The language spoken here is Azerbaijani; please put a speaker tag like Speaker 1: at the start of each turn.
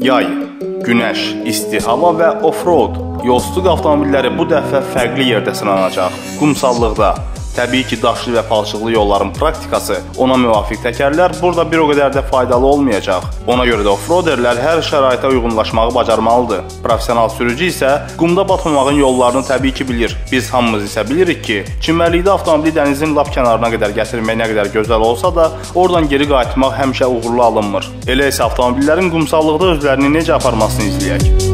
Speaker 1: Yay, günəş, isti hava və off-road yolsuzluq avtomobilləri bu dəfə fərqli yerdə sınanacaq. Qumsallıqda, təbii ki, daşlı və palçıqlı yolların praktikası, ona müvafiq təkərlər burada bir o qədər də faydalı olmayacaq. Ona görə də off-roaderlər hər şəraitə uyğunlaşmağı bacarmalıdır. Professional sürücü isə qumda batmamağın yollarını təbii ki bilir. Biz hamımız isə bilirik ki, çimərlikdə avtomobili dənizin lap kənarına qədər gətirmək nə qədər gözəl olsa da, oradan geri qayıtmaq həmişə uğurlu alınmır. Elə isə avtomobillərin qumsallıqda özlərini necə aparmasını izləyək.